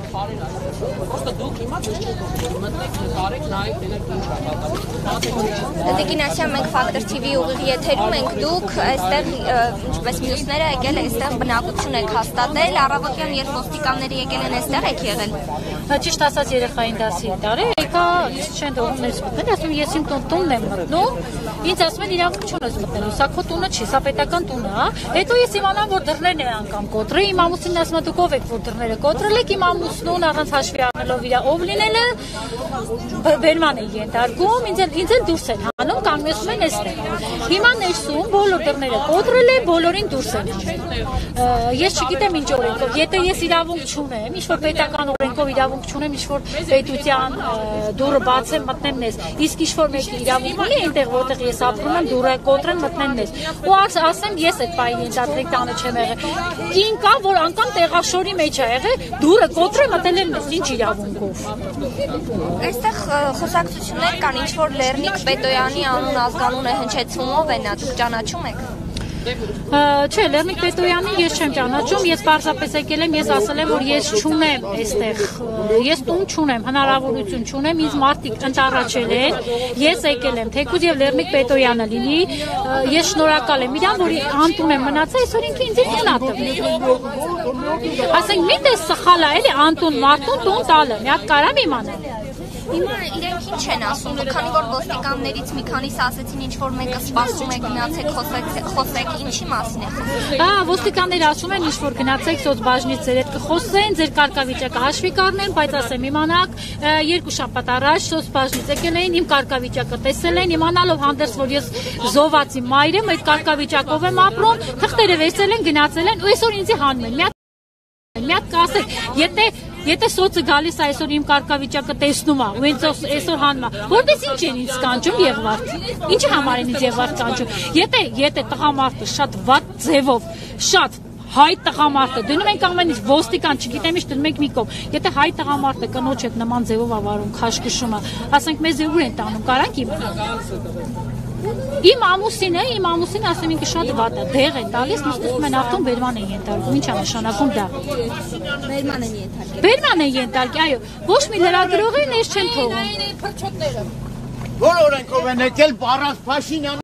Просто դուք հիմա չեք ուղղում, մտնեք, նկարեք, նայեք, դենեք ինչ է կատարվում։ Տիկին Ասիա, մենք Factor TV ուղիղ եթերում ենք, դուք այստեղ, ինչպես մյուսները եկել այստեղ բնակություն եք հաստատել, առավոտյան երբ ոստիկանները եկել են այստեղ եք եղել։ Ճիշտ ասած երեխային դասի տարի, եկա ինձ չեն թողում ներս մտնել, ասում ես իմ տունն եմ մտնում, ինձ ասում են իրավունք չունես մտնելու, սա քո տունը չի, սա պետական տունը, հա։ Հետո ես իմանամ, որ դռներն են անգամ կոտրի, իմ ամուսինն ասում է դուք ով եք, որ դռները կոտրել եք, իմ ամուսնուն առանց հաշվի առնելով իր ով լինելը բերման է ենթարկում, ինձ էլ դուրս են հանում, կանգնեցնում են այստեղ։ Հիմա ներսում բոլոր դռները կոտրել են, բոլորին դուրս են հանում։ Ես չգիտեմ ինչ օրենքով, եթե ես իրավունք չունեմ, ինչ-որ պետական օրենքով իրավունք չունեմ, ինչ-որ պետության դուռը բացեմ, մտնեմ ներս, իսկ ինչ-որ մեկի իրավունք ունի այնտեղ, որտեղ ես ապրում եմ, դուռը կոտրեն, մտնեն ներս։ Ու ասեմ, ես այդ պահին ենթադրեք տանը չեմ եղել։ Կին կա, որ անգամ տեղաշորի մեջ է եղել, դուռը կոտրե մտել են ներս, ինչ իրավունքով։ Այստեղ խոսակցություններ կան, ինչ-որ Լեռնիկ Պետոյանի անուն ազգանուն է հնչեցվում, ով է նա, դուք ճանաչում եք։ Չէ, Լեռնիկ Պետոյանի ես չեմ ճանաչում, ես պարզապես եկել եմ, ես ասել եմ, որ ես չունեմ այստեղ, ես տուն չունեմ, հնարավորություն չունեմ, ինձ մարդիկ ընտառաջել են, ես եկել եմ, թեկուզ եւ Լեռնիկ Պետոյանը լինի, ես շնորհակալ եմ իրան, որ անտուն եմ մնացել, այսօր ինքը ինձ տուն ա տվել։ Ասենք, միտե սխալ է, էլի անտուն մարդուն տուն տալը, մի հատ կարամ իմանալ։ Հիմա իրենք ինչ են ասում, քանի որ ոստիկաններից մի քանիսը ասեցին ինչ-որ մեկը սպասում է, գնացեք, խոսեք, ինչի մասին է խոսում։ Ոստիկանները ասում են ինչ-որ գնացեք սոցբաժնից ձեր հետ կխոսեն, ձեր կարգավիճակը հաշվի կառնեն, բայց ասեմ իմանաք, 2 շաբաթ առաջ սոցբաժնից եկել էին, իմ կարգավիճակը տեսել են, իմանալով հանդերձ, որ ես զոհվածի մայր եմ, այդ կարգավիճակով եմ ապրում, թղթերը վերցել են, գնացել են, ու այսօր ինձ հանում են։ Մի հատ կասեք, եթե սոցը գալիս այսօր իմ կարգավիճակը տեսնում է, ու այսօր հանում է, որպես ինչ են ինձ կանչում Եղվարդ, ինչի համար են ինձ Եղվարդ կանչում, եթե տղամարդը շատ վատ ձևով, շատ հայ տղամարդը, դնում ենք ամեն ինչ ոստիկան, չգիտեմ ինչ դնում ենք մի կողմ, եթե հայ տղամարդը կնոջ հետ նման ձևով ավարում, քաշքշումը, ասենք մեզ ուր են տանում, կարանք իմանալ։ Իմ ամուսինը ասում ինքը շատ վատ է, դեղ է տալիս, նստում են ավտոն բերման են ենթարկում, ինչ է նշանակում դա։ Բերման են ենթարկել։ Բերման են ենթարկել, այո, ոչ մի լրագրողի ներս չեն թողում։ Որ օրենքով են եկել, առանց Փաշինյան